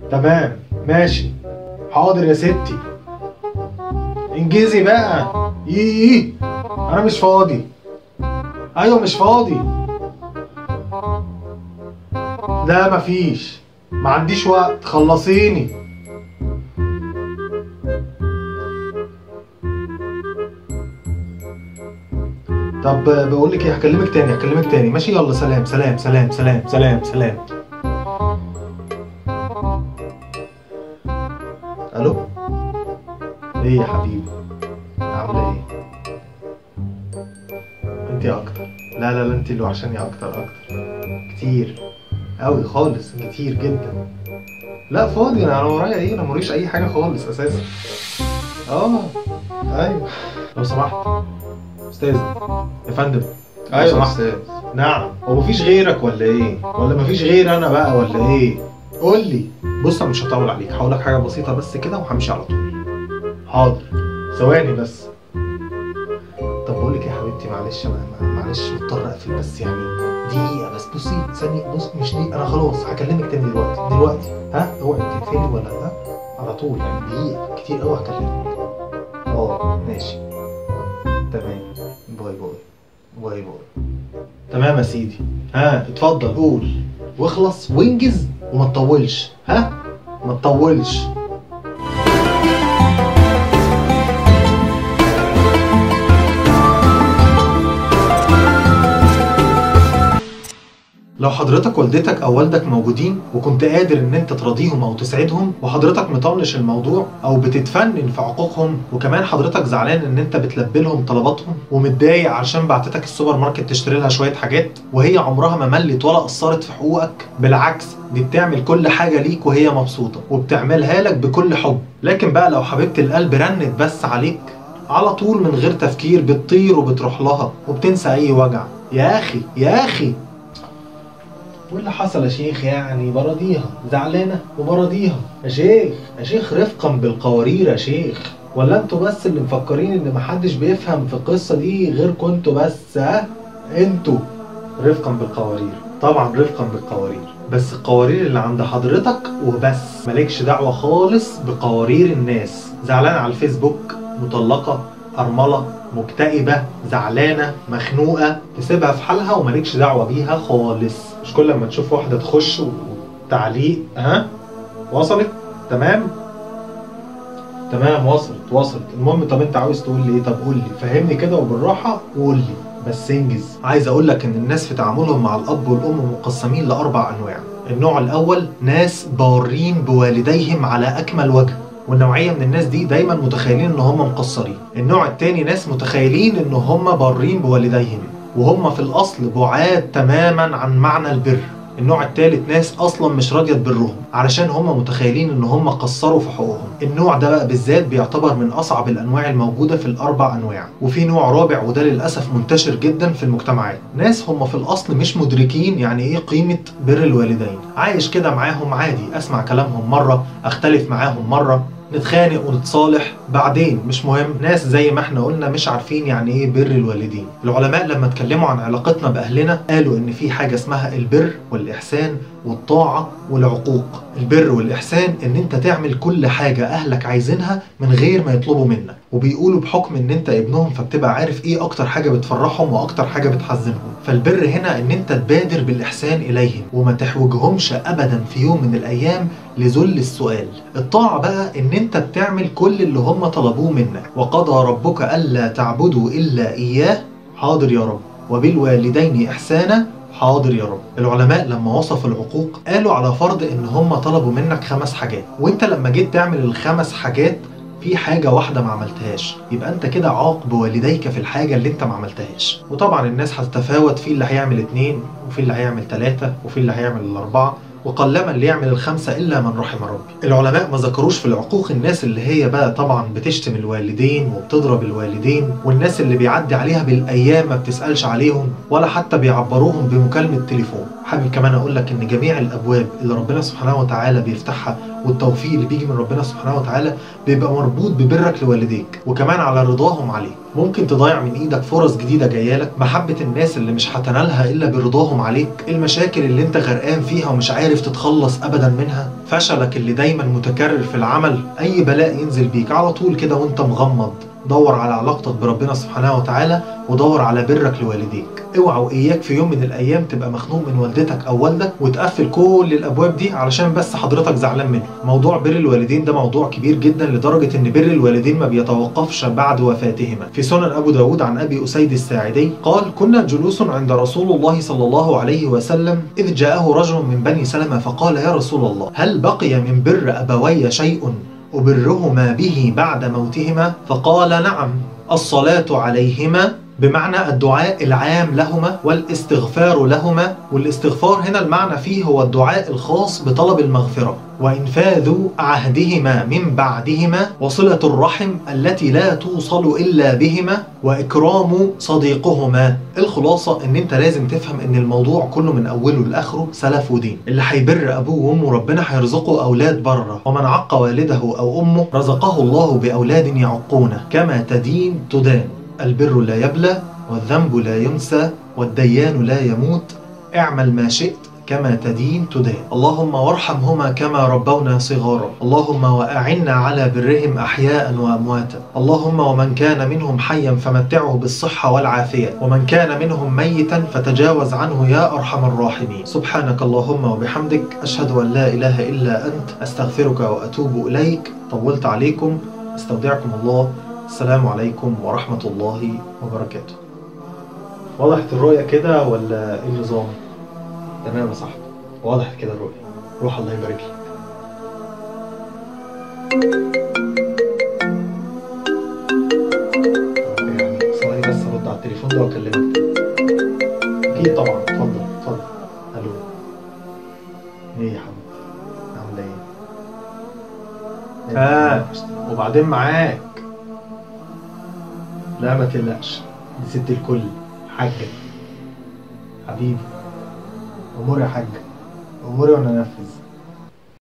تمام ماشي. حاضر يا ستي. انجزي بقى. ايه انا مش فاضي. ايوه مش فاضي. لا مفيش، ما عنديش وقت، خلصيني. طب بقول لك ايه، هكلمك تاني ماشي. يلا سلام سلام سلام سلام سلام سلام. الو. ايه يا حبيبي، عامله ايه؟ انت اكتر. لا لا لا، انت اللي وحشاني اكتر كتير قوي خالص، كتير جدا. لا فاضي، انا ورايا ايه؟ انا موريش اي حاجه خالص اساسا. اه ايوه. لو سمحت استاذ. يا فندم. ايوه لو يا سمحت. استاذ. نعم. هو مفيش غيرك ولا ايه؟ ولا مفيش غير انا بقى ولا ايه؟ قول لي. بص انا مش هطول عليك، هقول لك حاجه بسيطه بس كده وهمشي على طول. حاضر. ثواني بس. طب بقول لك يا حبيبتي، معلش معلش مضطر اقفل بس يعني دقيقه بس. بصي ثانيه، بص مش دقيقه، انا خلاص هكلمك تاني دلوقتي. ها اوعي تقفلي ولا ها؟ على طول يعني دقيقه كتير قوي هكلمك. ماشي. تمام. باي باي. باي باي. تمام يا سيدي. ها اتفضل قول واخلص وانجز وما تطولش. ها ما تطولش. لو حضرتك والدتك او والدك موجودين وكنت قادر ان انت تراضيهم او تسعدهم، وحضرتك مطنش الموضوع او بتتفنن في عقوقهم، وكمان حضرتك زعلان ان انت بتلبي لهم طلباتهم، ومتضايق عشان بعتتك السوبر ماركت تشتري لها شويه حاجات وهي عمرها ما ملت ولا قصرت في حقوقك، بالعكس دي بتعمل كل حاجه ليك وهي مبسوطه وبتعملها لك بكل حب. لكن بقى لو حبيبه القلب رنت بس عليك على طول من غير تفكير بتطير وبتروح لها وبتنسى اي وجع. يا اخي يا اخي، واللي حصل يا شيخ يعني براضيها، زعلانه وبراضيها يا شيخ رفقا بالقوارير يا شيخ. ولا انتوا بس اللي مفكرين ان محدش بيفهم في القصه دي غيركم انتوا بس؟ ها انتوا. رفقا بالقوارير، طبعا رفقا بالقوارير، بس القوارير اللي عند حضرتك وبس. مالكش دعوه خالص بقوارير الناس. زعلانه على الفيسبوك، مطلقه، أرملة، مكتئبة، زعلانة، مخنوقة، تسيبها في حالها ومالكش دعوة بيها خالص. مش كل ما تشوف واحدة تخش وتعليق. ها وصلت؟ تمام؟ تمام وصلت. المهم طب انت عاوز تقول لي ايه؟ طب قول لي، فهمني كده وبالراحة وقول لي بس انجز. عايز اقول لك ان الناس في تعاملهم مع الاب والام مقسمين لاربع انواع. النوع الاول ناس بارين بوالديهم على اكمل وجه، والنوعيه من الناس دي دايما متخيلين ان هم مقصرين. النوع التاني ناس متخيلين ان هم بارين بوالديهم وهم في الاصل بعاد تماما عن معنى البر. النوع الثالث ناس اصلا مش راضيه تبرهم علشان هم متخيلين ان هم قصروا في حقوقهم. النوع ده بقى بالذات بيعتبر من اصعب الانواع الموجوده في الاربع انواع. وفي نوع رابع وده للاسف منتشر جدا في المجتمعات، ناس هم في الاصل مش مدركين يعني ايه قيمه بر الوالدين. عايش كده معاهم عادي، اسمع كلامهم مره، اختلف معاهم مره، نتخانق ونتصالح بعدين مش مهم. ناس زي ما احنا قلنا مش عارفين يعني ايه بر الوالدين. العلماء لما اتكلموا عن علاقتنا باهلنا قالوا ان في حاجه اسمها البر والاحسان والطاعه والعقوق. البر والاحسان ان انت تعمل كل حاجه اهلك عايزينها من غير ما يطلبوا منك، وبيقولوا بحكم ان انت ابنهم فبتبقى عارف ايه اكتر حاجه بتفرحهم واكتر حاجه بتحزنهم. فالبر هنا ان انت تبادر بالاحسان اليهم وما تحوجهمش ابدا في يوم من الايام لذل السؤال. الطاعه بقى ان انت بتعمل كل اللي هم طلبوه منك. وقضى ربك الا تعبدوا الا اياه، حاضر يا رب، وبالوالدين احسانا، حاضر يا رب. العلماء لما وصفوا العقوق قالوا على فرض ان هم طلبوا منك 5 حاجات، وانت لما جيت تعمل ال5 حاجات في حاجة واحدة ما عملتهاش، يبقى انت كده عاق بوالديك في الحاجة اللي انت ما عملتهاش. وطبعا الناس هتتفاوت، في اللي هيعمل 2 وفي اللي هيعمل 3 وفي اللي هيعمل 4، وقلما اللي يعمل ال5 إلا من رحم ربي. العلماء ما ذكروش في العقوق الناس اللي هي بقى طبعا بتشتم الوالدين وبتضرب الوالدين، والناس اللي بيعدي عليها بالأيام ما بتسألش عليهم ولا حتى بيعبروهم بمكالمة تليفون. حابب كمان اقول لك ان جميع الابواب اللي ربنا سبحانه وتعالى بيفتحها والتوفيق اللي بيجي من ربنا سبحانه وتعالى بيبقى مربوط ببرك لوالديك وكمان على رضاهم عليك. ممكن تضيع من ايدك فرص جديده جايه لك، محبه الناس اللي مش هتنالها الا برضاهم عليك، المشاكل اللي انت غرقان فيها ومش عارف تتخلص ابدا منها، فشلك اللي دايما متكرر في العمل، اي بلاء ينزل بيك على طول كده وانت مغمض. دور على علاقتك بربنا سبحانه وتعالى ودور على برك لوالديك. اوعى واياك في يوم من الايام تبقى مخنوق من والدتك او والدك وتقفل كل الابواب دي علشان بس حضرتك زعلان منه. موضوع بر الوالدين ده موضوع كبير جدا لدرجه ان بر الوالدين ما بيتوقفش بعد وفاتهما. في سنن ابو داود عن ابي اسيد الساعدي قال: كنا جلوس عند رسول الله صلى الله عليه وسلم اذ جاءه رجل من بني سلمة فقال: يا رسول الله، هل بقي من بر ابوي شيء أبرهما به بعد موتهما؟ فقال: نعم، الصلاة عليهما، بمعنى الدعاء العام لهما والاستغفار لهما. والاستغفار هنا المعنى فيه هو الدعاء الخاص بطلب المغفرة، وإنفاذ عهدهما من بعدهما، وصلة الرحم التي لا توصل إلا بهما، وإكرام صديقهما. الخلاصة إن أنت لازم تفهم إن الموضوع كله من أوله لآخره سلف ودين. اللي هيبر أبوه وأمه ربنا هيرزقه أولاد بره، ومن عق والده أو أمه رزقه الله بأولاد يعقونه. كما تدين تدان. البر لا يبلى، والذنب لا ينسى، والديان لا يموت. اعمل ما شئت كما تدين تدان. اللهم وارحمهما كما ربونا صغارا. اللهم وأعنا على برهم أحياء وأمواتا. اللهم ومن كان منهم حيا فمتعه بالصحة والعافية، ومن كان منهم ميتا فتجاوز عنه يا أرحم الراحمين. سبحانك اللهم وبحمدك، أشهد أن لا إله إلا أنت، أستغفرك وأتوب إليك. طولت عليكم، استودعكم الله. السلام عليكم ورحمة الله وبركاته. وضحت الرؤية كده ولا ايه النظام؟ تمام يا صاحبي، وضحت كده الرؤية. روح الله يبارك لك. يعني ثواني بس ارد على التليفون ده واكلمك تاني. اكيد طبعا، اتفضل اتفضل. الو، ايه يا حبيبي، عاملة ايه؟ وبعدين معاك. لا ما تقلقش، دي ست الكل، حاجة حبيبي. أموري يا حاجة، أموري وأنا أنفذ.